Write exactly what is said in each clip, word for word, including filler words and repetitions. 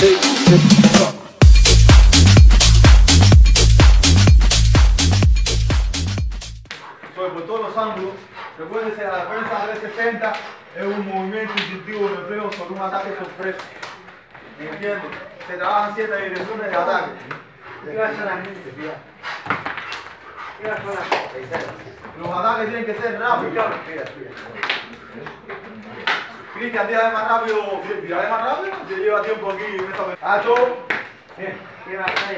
Sí, sí. Sobre por todos los ángulos, recuerden que la defensa de sesenta es un movimiento instintivo de reflejo sobre un ataque sorpresa. ¿Me entiendes? Se trabajan ciertas direcciones de ataque. ¿Qué va a hacer la gente, tía? ¿Qué va a hacer la gente? Los ataques tienen que ser rápidos. Cristian, tírale más rápido. Tírale más rápido. Se lleva tiempo aquí en esta vez. ¡Hacho! Bien. ¿Qué va a hacer?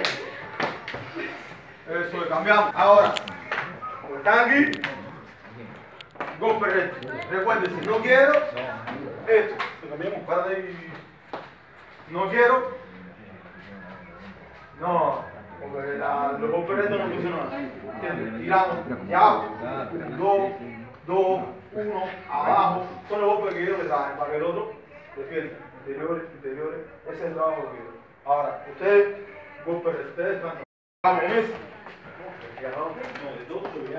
Eso es, cambiamos. Ahora, como están aquí, golpe recto. Recuerden, si no quiero, esto. Lo cambiamos, párate ahí. No quiero. No, porque la, los golpes rectos no funcionan. ¿Entiendes? Tiramos, ya. Dos, dos, uno, abajo. Son los golpes que quiero que traen para que el otro defienda. Interiores, interiores. Ese es el trabajo que quiero. Ahora, ustedes, golpes rectos. Ustedes están. Vamos, Messi. No, de todo, ya.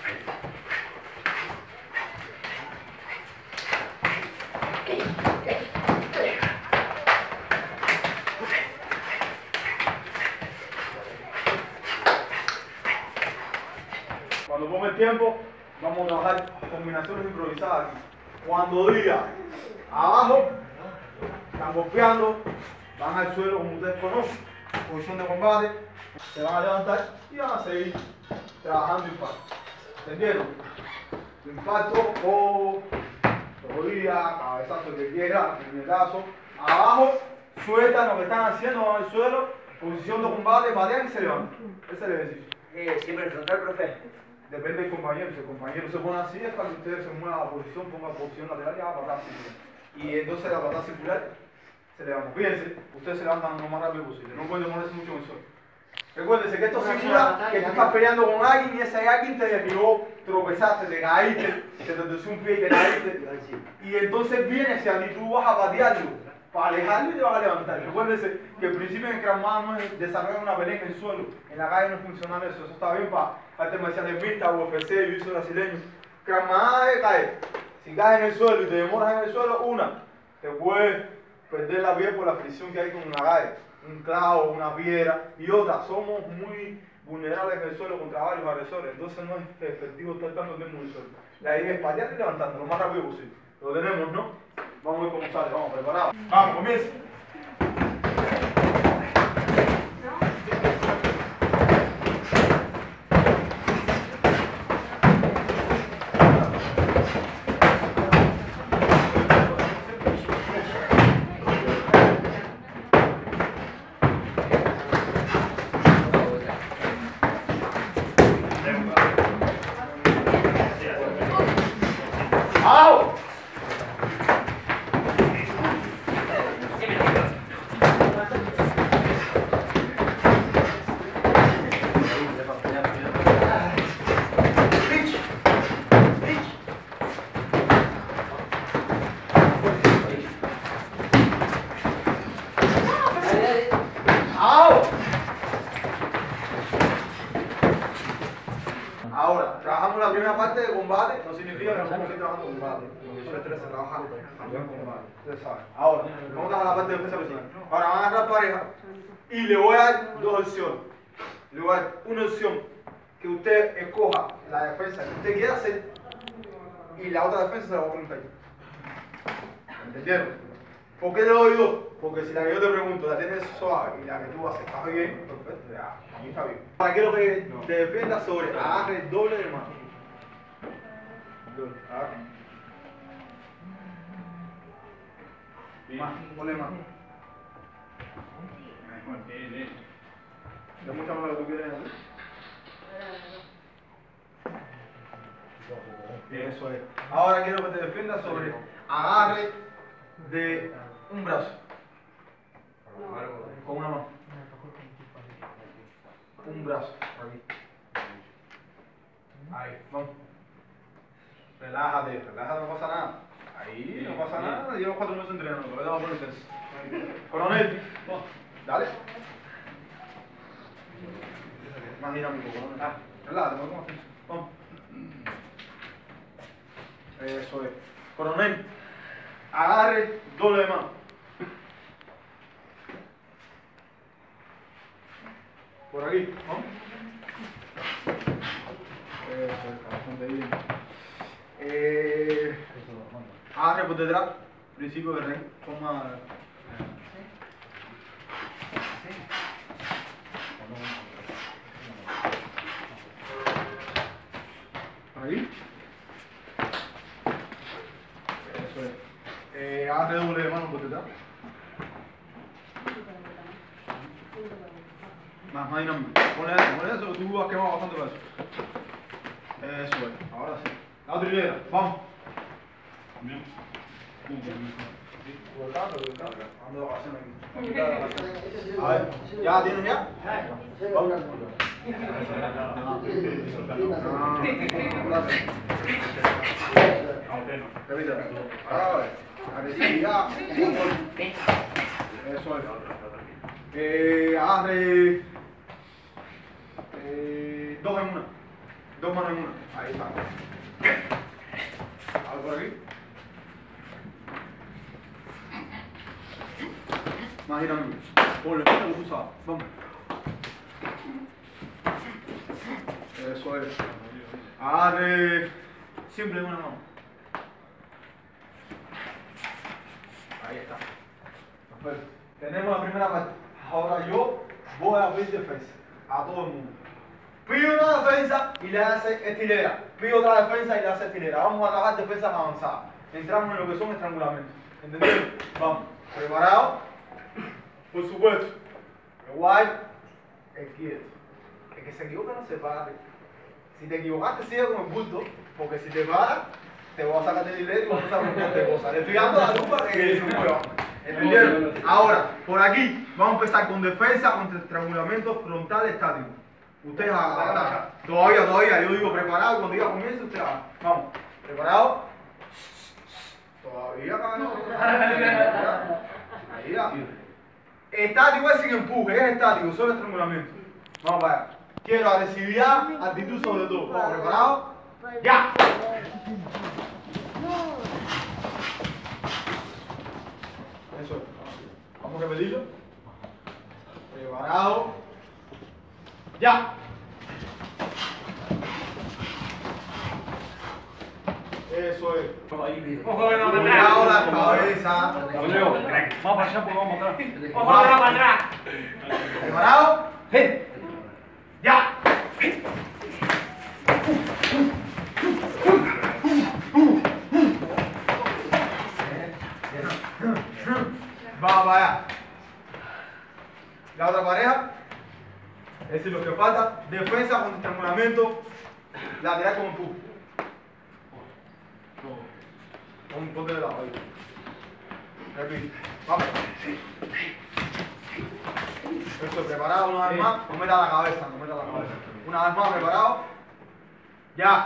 Cuando ponga el tiempo, vamos a trabajar combinaciones improvisadas aquí. Cuando diga abajo, están golpeando, van al suelo como ustedes conocen, posición de combate, se van a levantar y van a seguir trabajando impacto. ¿Entendieron? Impacto o rodilla, cabezazo, el que quiera, puñetazo. Abajo, sueltan lo que están haciendo, van al suelo, posición de combate, patean y se levantan. Ese es el ejercicio. Eh, siempre el frontal, profe. Depende del compañero, si el compañero se pone así es para que ustedes se muevan a la posición, pongan posición lateral y hagan patada circular. Y entonces la patada circular se levanta. Fíjense, ustedes se levantan lo más rápido posible, no pueden demorarse mucho en el suelo. Recuérdense que esto simula que tú estás peleando con alguien y ese alguien te derribó, tropezaste, te caíste, te torció un pie y te caíste. Y entonces viene hacia ti, tú vas a patearlo, para alejarlo y te vas a levantar. Recuérdense que el principio en Krav Maga no es desarrollar una pelea en el suelo. En la calle no es funcional eso, eso está bien para artes marciales mixtas, U F C, jiu-jitsu brasileño. Krav Maga es caer. Si caes en el suelo y te demoras en el suelo, una, te puedes perder la piel por la fricción que hay con la calle. Un clavo, una piedra, y otra, somos muy vulnerables en el suelo contra varios agresores, entonces no es efectivo estar tanto tiempo en el suelo. La idea es patear y levantando lo más rápido posible. Lo tenemos, ¿no? Vamos a ver cómo sale, vamos, preparados. Vamos, comienza. ¡Au! Ahora, trabajamos la primera parte de combate, no significa que no vamos a seguir trabajando combate, porque eso tres se trabaja también combate, ustedes saben. Ahora, vamos a trabajar la parte de defensa personal. Ahora van a agarrar pareja y le voy a dar dos opciones. Le voy a dar una opción que usted escoja la defensa que usted quiera hacer y la otra defensa se la voy a preguntar. ¿Entendieron? ¿Por qué le doy dos? Porque si la que yo te pregunto la tienes suave y la que tú haces está bien, perfecto, ya, a mí está bien. Ahora quiero que te defiendas sobre agarre doble de mano. Doble, agarre. Más, ponle más. ¿Le muestra lo que tú quieres hacer? Eso es. Ahora quiero que te defiendas sobre agarre de un brazo. Con una mano. Un brazo. Aquí. Ahí, vamos. Relájate, relájate, no pasa nada. Ahí, no pasa nada. Llevo cuatro meses entrenando, lo voy a dar por intenso. Coronel, dale. Más dinámico, coronel. Ah, relájate, no tomas tensión. Vamos. Eso es. Coronel, agarre doble de mano. Por aquí, ¿no? Eso está bastante bien. Eh, agarre por detrás, principio de rey, toma. Ahí. Eso es. Eh, agarre doble de mano por detrás. Más, más dinámico. Ponle eso, ponle eso, tú has quemado bastante peso. Eso es, ahora sí. La otra hilera, vamos. Ando de vacaciones aquí. A ver, ¿ya tienes ya? Vamos. Repita. A ver, agresividad. Eso es. Eh, agarre. Eh, dos en una. Dos manos en una. Ahí está. A ver por aquí. Más dinámico. Ponle, ponle lo que usaba. Vamos. Eso es. Agarre. Simple en una mano. Ahí está. Perfecto. Tenemos la primera parte. Ahora yo voy a pedir defensa a todo el mundo. Pido una defensa y le hace estilera. Pido otra defensa y le hace estilera. Vamos a trabajar defensas avanzadas. Entramos en lo que son estrangulamientos. ¿Entendieron? Vamos. ¿Preparados? Por supuesto. El guay, el quieto. El que se equivoca no se pare. Si te equivocaste, sigue con el bulto. Porque si te paras, te voy a sacar del hilero y vamos a usar un montón de cosas. Le estoy dando la lupa que se mueva. ¿Entendieron? Ahora, por aquí, vamos a empezar con defensa contra estrangulamiento frontal estático. Ustedes a todavía, todavía, yo digo preparado, cuando diga comienzo, ustedes hagan. Vamos, ¿preparado? Todavía, cabrón. Ahí ya. Estático es sin empuje, es estático, solo estrangulamiento. Vamos para allá. Quiero agresividad, actitud sobre todo. Vamos, ¿preparado? ¡Ya! Eso es. Vamos a repetirlo. Preparado. ¡Ya! Eso es. Cuidado la cabeza. Vamos para allá porque vamos atrás. ¡Ojo, ahora para atrás! ¿Preparado? ¡Ya! Vamos para allá. La otra pareja. Es decir, lo que falta. Defensa con estrangulamiento lateral con empuje. Un ponte de lado ahí. Repite. Vamos. Eso, preparado una vez más. No meta la cabeza, no meta la cabeza. Una vez más, preparado. Ya.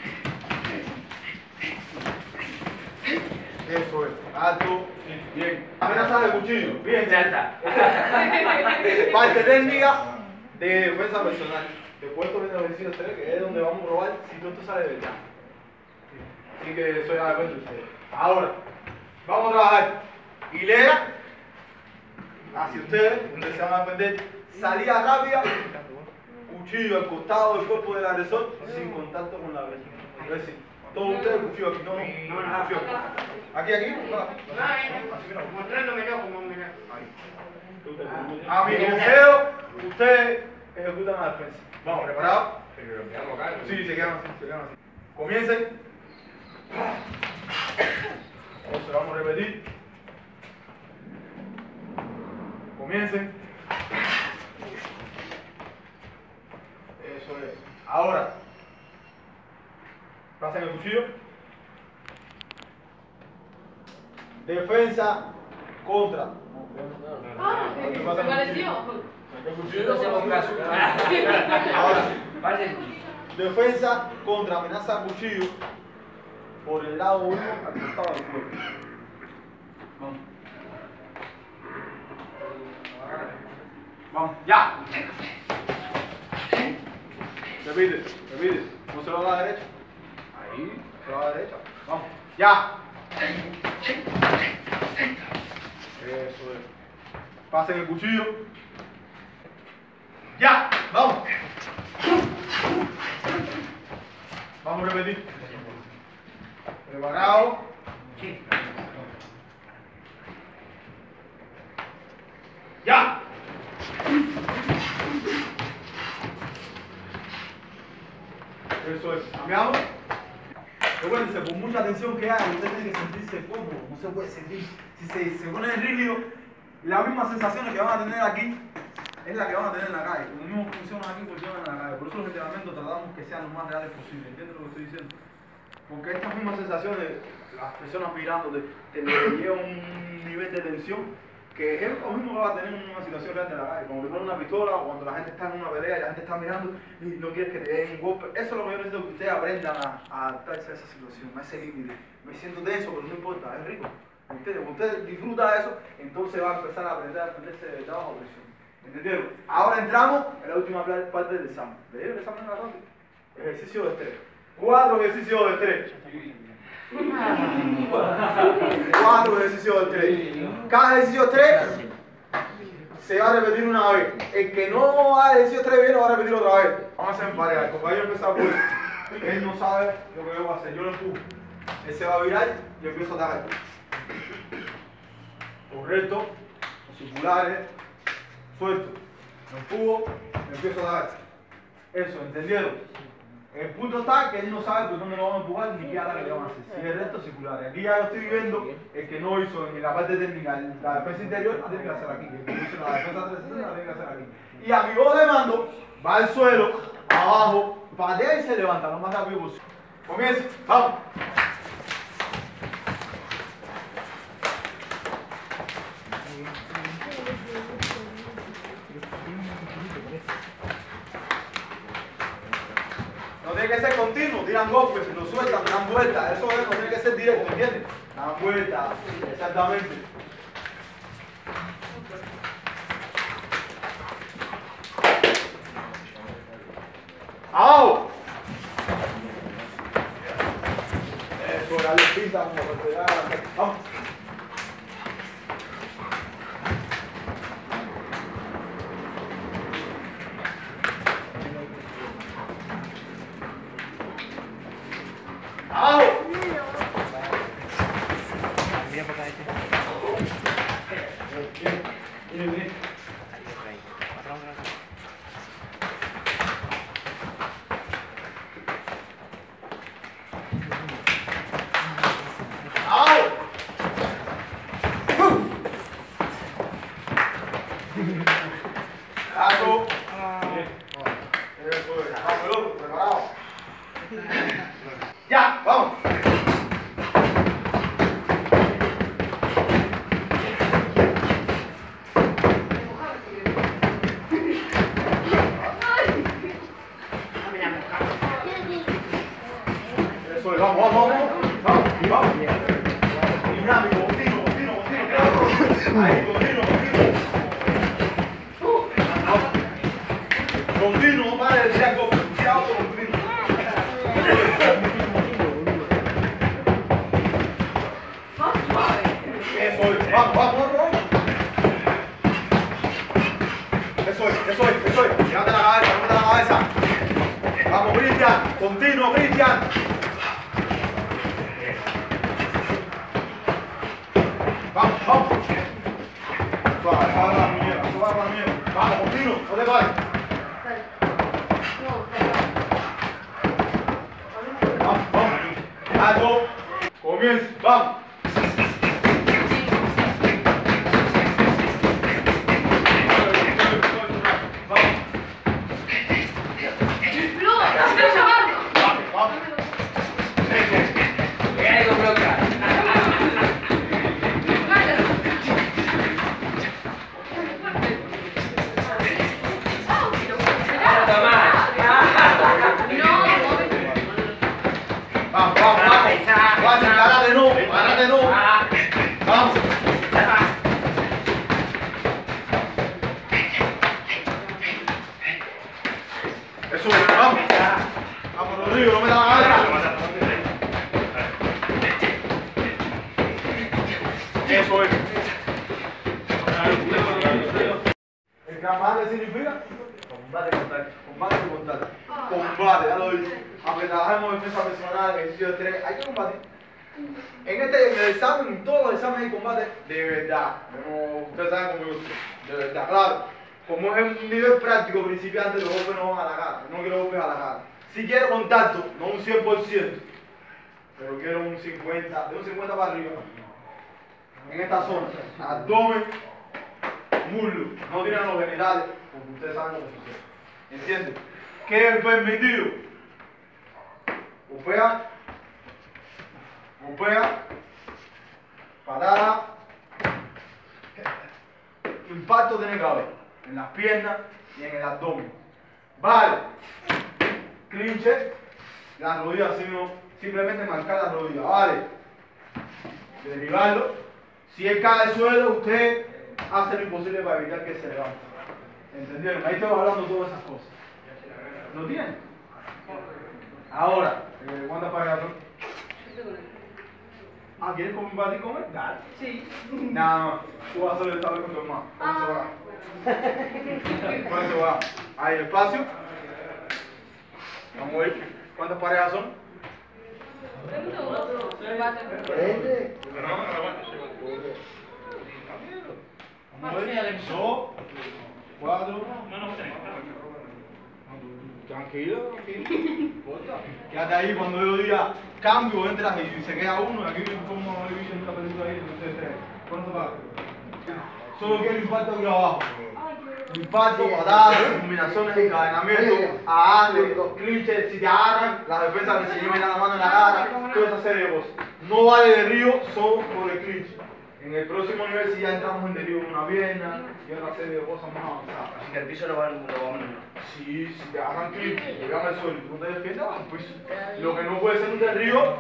Eso es. Alto. Bien. Amenaza de cuchillo. Bien. Ya está. Parte técnica de defensa personal. Después esto viene a decir a ustedes que es donde vamos a probar si todo esto sale de verdad. Así que eso ya depende de ustedes. Ahora, vamos a trabajar hilera hacia ustedes, donde se van a defender. Salida rápida, cuchillo al costado del cuerpo del agresor, sin contacto con la agresor. Es decir, todos ustedes cuchillo aquí, no, no, no, cuchillo aquí. Aquí, aquí, no, así mira. Mostrándome yo como me Ahí. A mi consejo, ustedes ejecutan la defensa. Vamos, ¿preparados? Sí, se quedan así, se quedan así. Comiencen. Eso vamos a repetir. Comiencen. Eso es. Ahora, pasen el cuchillo. Defensa contra. Ah, se pareció. El cuchillo. No hacemos caso. Ahora, Parece. defensa contra amenaza a cuchillo por el lado uno al costado del cuerpo. Vamos. Vamos, ya. Repite, repite. No se lo da a la derecha. Ahí, se lo da a la derecha. Vamos, ya. Eso es. Pasen el cuchillo. Ya. Vamos. Vamos a repetir. Preparado. Sí. ¡Ya! Eso es. ¿Cambiamos? Recuérdense, por mucha tensión que haya, usted tiene que sentirse cómodo. No se puede sentir. Si se, se pone rígido, las mismas sensaciones que van a tener aquí es la que van a tener en la calle. Lo mismo funciona aquí, funcionan en la calle. Por eso los entrenamientos tratamos que sean lo más reales posible. ¿Entiendes lo que estoy diciendo? Porque estas mismas sensaciones, las personas mirándote, te llevan un nivel de tensión que es lo mismo que va a tener en una situación real de la calle. Cuando te ponen una pistola o cuando la gente está en una pelea y la gente está mirando y no quieres que te den un golpe. Eso es lo que yo necesito que ustedes aprendan a, a adaptarse a esa situación, a ese límite. Me siento tenso, pero no importa, es rico. ¿Entiendes? Cuando usted disfruta de eso, entonces va a empezar a aprender a defenderse de verdad bajo presión. ¿Entendieron? Ahora entramos en la última parte del examen. ¿Le dieron el examen en la tarde? Ejercicio de estrés. Cuatro ejercicios de estrés. Cuatro ejercicios de estrés. Cada ejercicio de estrés se va a repetir una vez. El que no haga ejercicio de estrés bien lo va a repetir otra vez. Vamos a hacer en pareja. El compañero empieza por él no sabe lo que yo voy a hacer. Yo lo empujo. Él se va a virar y yo empiezo a dar. Correcto. Circulares. Suelto. Me empujo. Me empiezo a dar. Eso, ¿entendieron? El punto está que él no sabe por dónde lo vamos a empujar ni qué ala que le vamos a hacer. Si es recto o circular. Aquí ya lo estoy viendo, el que no hizo en la parte técnica la defensa interior, la tiene que hacer aquí. El que no hizo la defensa trescientos sesenta, la tiene que hacer aquí. Y a mi voz de mando, va al suelo, abajo, patea y se levanta lo más rápido posible. Comienza, vamos. No tiene que ser continuo, tiran golpes, lo sueltan, dan vueltas, eso es, no tiene que ser directo, ¿entiendes? Dan vueltas, exactamente. ¡Au! Eso, dale pinta como que te da. Vamos. ¡Au! Algo. Eso es. Vamos, loco, preparado. Ya, vamos. Eso es, vamos, vamos, vamos. Vamos, vamos. Dinámico, continuo, continuo, continuo. Ahí, continuo, continuo. Continuo, no pare de tirar golpes, tira otro continuo. Eso es, vamos, vamos, vamos. Eso es, eso es, eso es. Levanta la cabeza, levanta la cabeza. Vamos, Cristian, continuo, Cristian. Vamos, vamos. Suave, suave la muñeca, suave la muñeca. Vamos, continuo, no te pares. Vamos, vamos. Algo. Comienza, vamos. Vamos, vamos, vamos. Vamos, párate no, párate no. Vamos. Eso es, vamos. Vamos, Rodrigo, no me da la cabeza. Eso es. ¿El gran madre significa? Combate contacto. Combate y contacto. Combate, ya lo dije. Aunque trabajemos en defensa personal, ejercicio de estrés, hay que combatir. En este en el examen, en todos los exámenes hay combate de verdad. Como ustedes saben cómo yo soy. De verdad, claro. Como es un nivel práctico principiante, los golpes no van a la cara. No quiero golpes a la cara. Si quiero contacto, no un cien por ciento, pero quiero un cincuenta, de un cincuenta para arriba. En esta zona, abdomen, muslo, no tiran los genitales, porque ustedes saben lo que sucede. ¿Entienden? ¿Qué es permitido? Golpea, golpea, patada, impacto tiene que haber en las piernas y en el abdomen. Vale, clinche, las rodillas, sino simplemente marcar las rodillas, vale, derribarlo. Si él cae al suelo, usted hace lo imposible para evitar que se levante. ¿Entendieron? Ahí estoy hablando de todas esas cosas. ¿Lo tienen? Ahora, eh, ¿cuántas parejas son? Ah, ¿quieres combatir con él? Dale. Sí. Nada más. Tú vas a hacer esta vez con tu hermano. Con eso va. Con eso va. Ahí, espacio. Vamos a ver. ¿Cuántas parejas son? Este. Vamos a ver. Dos. Cuatro. Tranquilo, tranquilo. Quédate ahí cuando yo diga cambio, entras y se queda uno. Y aquí como no le esta película ahí, entonces tres. ¿Cuánto paga? Solo quiero impacto aquí abajo. Impacto, patadas, combinaciones, encadenamiento, agarre, clinches, si te agarran, las defensas que se lleven la mano en la cara, toda esa serie de cosas. No vale derribo solo por el clinch. En el próximo nivel si ya entramos en derribo con una pierna y otra serie de cosas más avanzadas. Así que el piso lo va a no. Sí, si te agarran clinch, llegan al suelo y tú no te defiendes, vas al piso. Lo que no puede ser un derribo,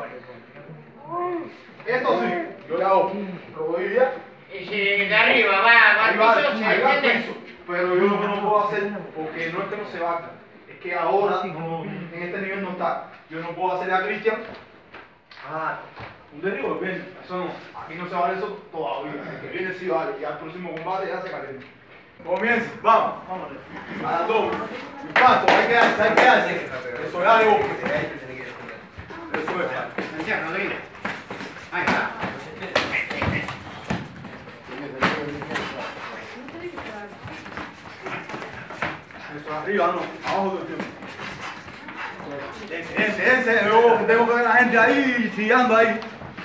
esto sí, yo le hago rodilla. Y si de arriba va, va Ahí va, al piso, ahí se va al entiende. piso. Pero yo lo que no puedo hacer, porque no es que no se vaca, es que ahora no, en este nivel no está. Yo no puedo hacerle a Cristian ah, un derribo de pierna. Eso no, aquí no se vale eso todavía. El que viene sí vale, ya el próximo combate ya se calienta. Comienza, vamos, vamos. A las dos. Impacto, hay que darse, hay que darse. Eso es algo. Eso es. Ya, no viene. Ahí está. Eso arriba, no, abajo todo el tiempo. Ese, ese, ese, yo tengo que ver a la gente ahí, chillando ahí.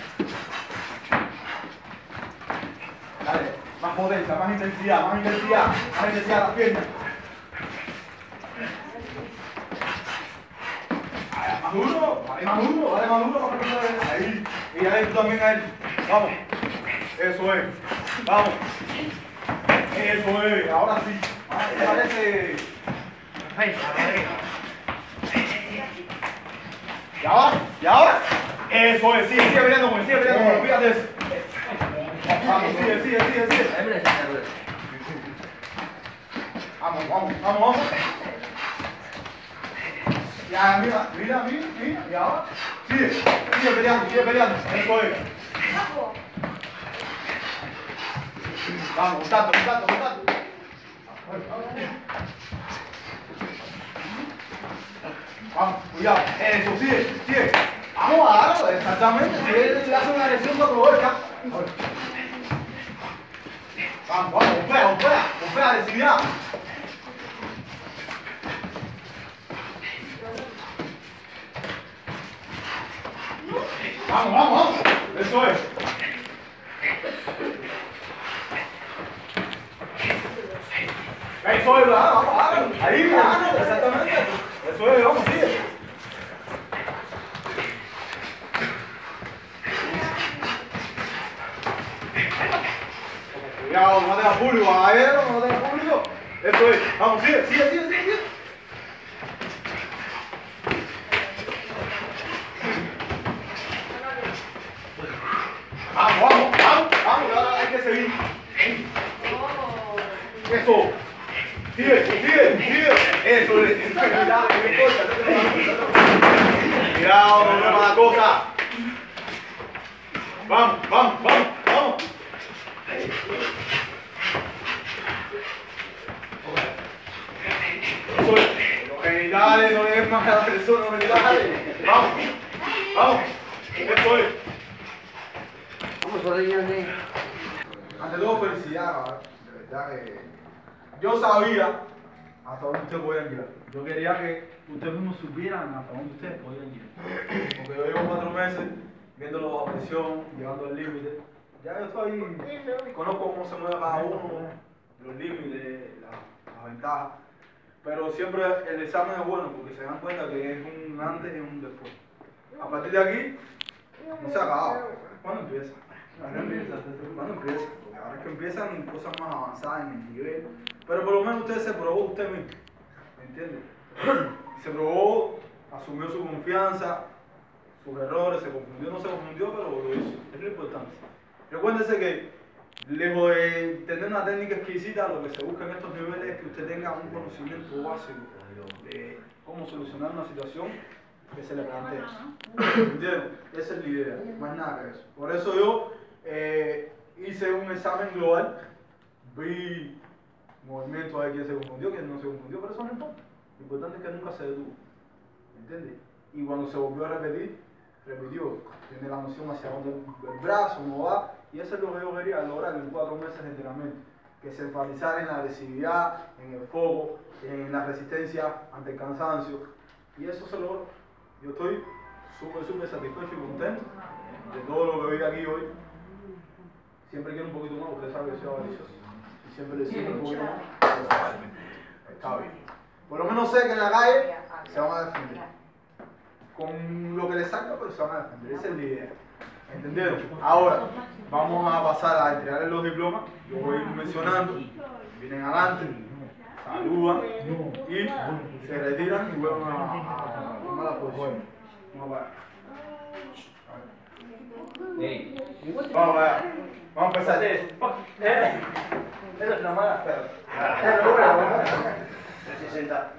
Dale, más potencia, más intensidad, más intensidad, más intensidad a las piernas. Vale, más duro, vale más duro, vale más duro para que no se vea. Ahí, y ahí tú también a él. Vamos, eso es, vamos. Eso es, ahora sí. Ahora sí parece. ¿Y ahora? ¿Y ahora? Eso es, sigue, sigue peleando con él, sigue peleando con él, olvídate de eso. Vamos, sigue, sigue, sigue, sigue. Vamos, vamos, vamos, vamos. Ya, mira, mira, mira, mira, y ahora. Sigue, sigue peleando, sigue peleando, eso es. Vamos, contacto, contacto, contacto. Vamos, cuidado, eso, sigue, sigue. Vamos a darlo, exactamente. Si él le hace una lesión, no aprovecha. Vamos, vamos, golpea, golpea, golpea, decidida. Vamos, vamos, vamos. Eso es. Eso es, vamos, vamos. Ahí, vamos, exactamente. Eso es, vamos, sigue. Cuidado, no te da público, caballero, no te da público. Eso es, vamos, sigue, sigue, sigue, sigue, sigue. Vamos, vamos, vamos, vamos, que ahora hay que seguir. Eso. Sigue, sigue, sigue. Eso es. Cuidado, no me importa. Cuidado, no me para la cosa. Vamos, vamos, vamos, vamos. Eso Dale, no le des más a la persona, no le dale. Vamos, vamos. Estoy. Vamos a rellenar. Ante todo, felicidad, ¿verdad? De verdad que yo sabía hasta dónde ustedes podían llegar. Yo quería que ustedes mismos supieran hasta dónde ustedes podían llegar. Porque yo llevo cuatro meses viéndolo bajo presión, llegando al límite. Ya yo estoy, conozco cómo se mueve cada uno, los límites, las la ventajas. Pero siempre el examen es bueno porque se dan cuenta que es un antes y un después. A partir de aquí, no se ha acabado. ¿Cuándo empieza? ¿Cuándo empieza? ¿Cuándo empieza? Porque ahora es que empiezan cosas más avanzadas en el nivel. Pero por lo menos usted se probó usted mismo. ¿Me entiende? Se probó, asumió su confianza, sus errores, se confundió, no se confundió, pero lo hizo. Es lo importante. Recuérdese que, lejos de tener una técnica exquisita, lo que se busca en estos niveles es que usted tenga un conocimiento básico de cómo solucionar una situación que se le plantea. ¿Entiendes? Esa es la idea, más nada que eso. Por eso yo eh, hice un examen global, vi movimientos de quién se confundió, quién no se confundió, pero eso no importa. Lo importante es que nunca se detuvo. ¿Entiendes? Y cuando se volvió a repetir, repitió, tiene la noción hacia dónde el brazo no va, y eso es lo que yo quería lograr en cuatro meses de entrenamiento, que se enfatizara en la agresividad, en el foco, en la resistencia ante el cansancio, y eso se logró. Yo estoy súper, súper satisfecho y contento de todo lo que vi aquí hoy. Siempre quiero un poquito más, usted sabe que soy avaricioso, y siempre le sigo un poquito más, está bien. Por lo menos sé que en la calle se van a defender. Con lo que les salga, pero se van a defender. Esa es la idea. ¿Entendieron? Ahora, vamos a pasar a entregarles los diplomas. Yo voy mencionando, vienen adelante, saludan y se retiran y vuelven a, a, a tomar la posición. Vamos allá. Vamos allá. Vamos a empezar. Esa es la mala. Espera. sesenta.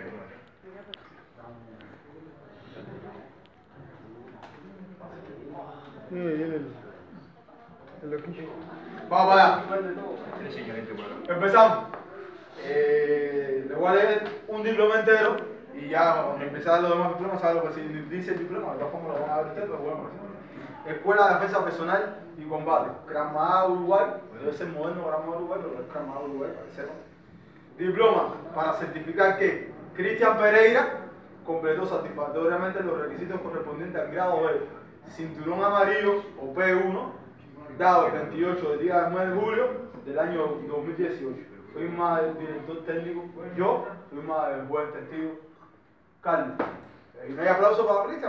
Vamos allá. Empezamos. Eh, le voy a leer un diploma entero y ya cuando empezar los demás diplomas, ¿sabes lo que dice el diploma? De todas formas lo van a ver ustedes, pero bueno. Escuela de Defensa Personal y Combate. Krav Maga Uruguay. Debe ser moderno Krav Maga Uruguay, pero es Krav Maga Uruguay, parece. Diploma para certificar que Cristian Pereira completó satisfactoriamente los requisitos correspondientes al grado de cinturón amarillo o P uno, dado el veintiocho del día del mes de julio del año dos mil dieciocho. Firma del director técnico, yo, firma del buen testigo, Carlos. Y no hay aplauso para Cristian.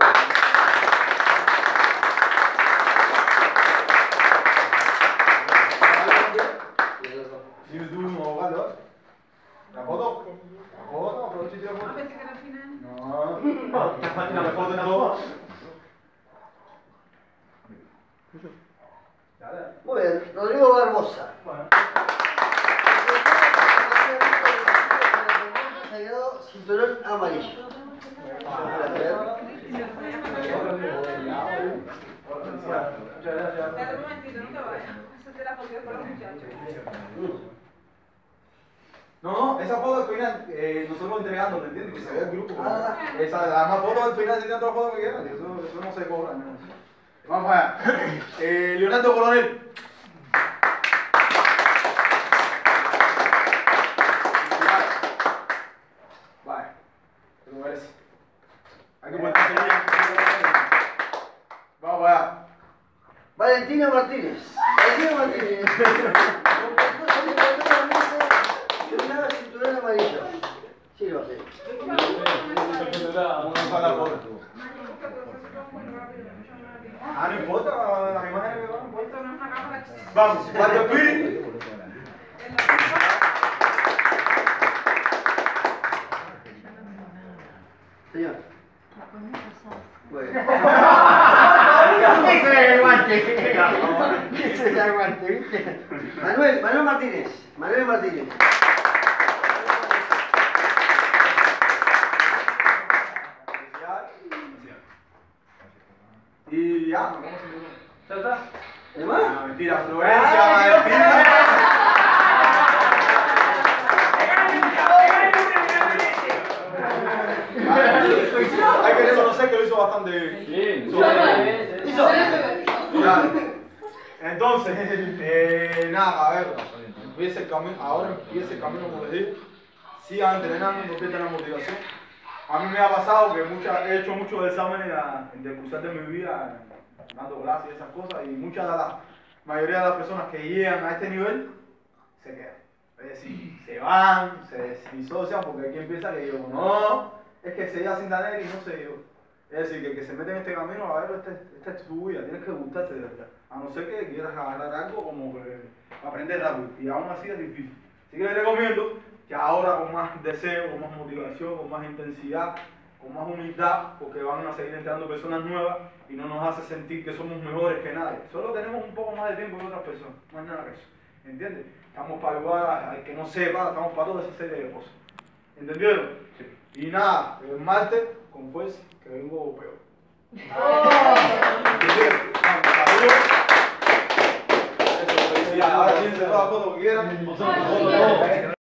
Dime tú, no, Carlos. ¿La foto? ¿La foto? ¿Aprovecho y tiro foto? Ah, pensé que era al final. No, la foto en todo. Muy bien, Rodrigo Barbosa. Bueno. Se ha quedado cinturón amarillo. Muchas gracias. Espera un momentito, no te vayas. Esa te la foto con los muchachos. No, no, esa foto al final, eh, nosotros entregando, ¿me entiendes? Que se vea el grupo. Ah. Esa, la más foto al final, si tienen otra foto que quieran, eso, eso no se cobra. No. Vamos allá. Eh, Leonardo Coronel. Vale, te lo merece. Hay que ponerse bien. Vamos allá. Valentina Martínez. Valentina Martínez. Una cinturón amarillo. Sí, lo sé. Ah, no importa, las imágenes que van, no importa. Esto no es una cámara. Vamos, Walter Piri. Señor. Bueno. Ese es el guante. Ese es el aguante, ¿viste? Manuel, Manuel Martínez. Manuel Martínez. Y ya, ¿cómo se llama? ¿Ya está? ¿De más? No, mentira, Florencia, Valentina. tratan de... Sí, Hizo. Ya. Entonces, eh, nada, a ver, empieza el camino, ahora empieza el camino, como les digo, sigan entrenando, no pierdan la motivación. A mí me ha pasado que muchas, he hecho muchos exámenes a- en el curso de mi vida, dando clases y esas cosas, y muchas de las, mayoría de las personas que llegan a este nivel, se quedan. Es decir, se van, se disocian, porque aquí empieza que yo, no, es que se iba sin tener y no se dio. Es decir, que el que se mete en este camino, a ver, esta este es tu vida, tienes que gustarte de verdad. A no ser que quieras agarrar algo como que aprender rápido, y aún así es difícil. Así que les recomiendo que ahora con más deseo, con más motivación, con más intensidad, con más humildad, porque van a seguir entrando personas nuevas y no nos hace sentir que somos mejores que nadie. Solo tenemos un poco más de tiempo que otras personas, no es nada que eso. ¿Entiendes? Estamos para ayudar al que no sepa, estamos para toda esa serie de cosas. ¿Entendieron? Sí. Y nada, el martes, con fuerza, que vengo peor. ¿Entendieron? Vamos, saludos. Eso, felicidades. Ahora piensen todas las fotos que quieran.